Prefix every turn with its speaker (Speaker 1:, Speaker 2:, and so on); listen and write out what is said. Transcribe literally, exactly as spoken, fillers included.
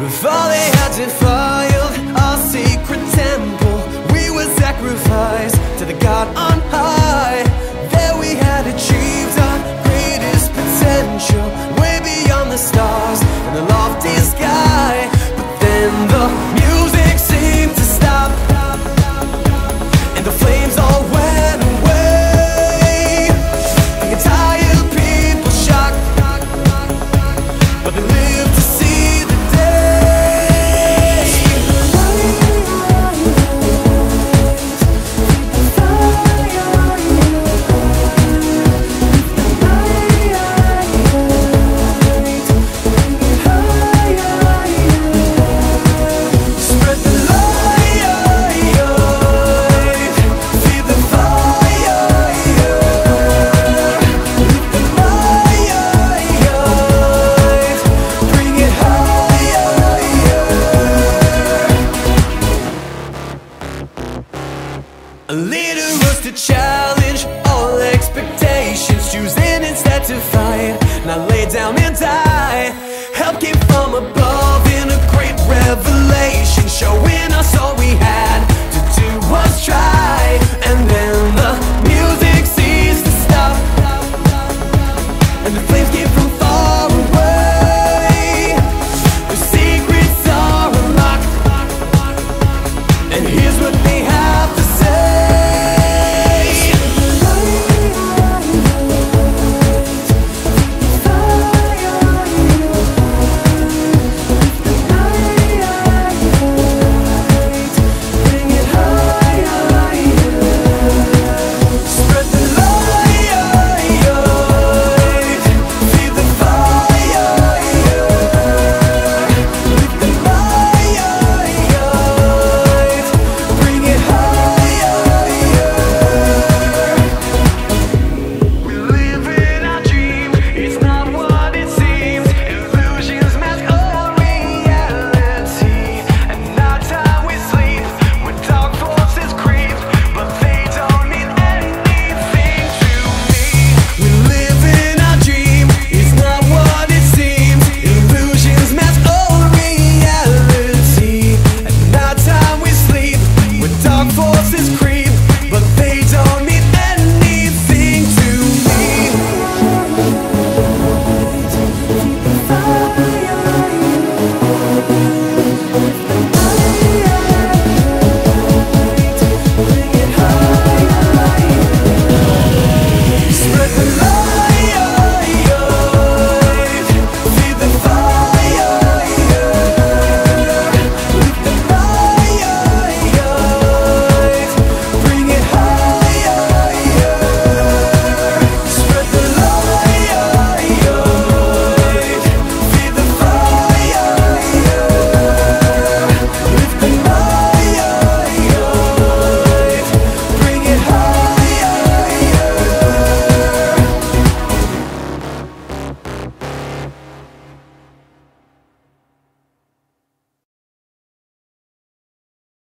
Speaker 1: For they had defiled our sacred temple. We were sacrificed to the God on high. There we had achieved our greatest potential, way beyond the stars and the lofty sky. But then the music seemed to stop, and the flames all went away. The entire people shocked, but they lived to see the day. Spread the light, feed the fire, lift the light, bring it higher. A leader was to challenge all expectations, choosing instead to fight, not lay down and die. Help came from above in a great revelation, showing us all we had to do was try.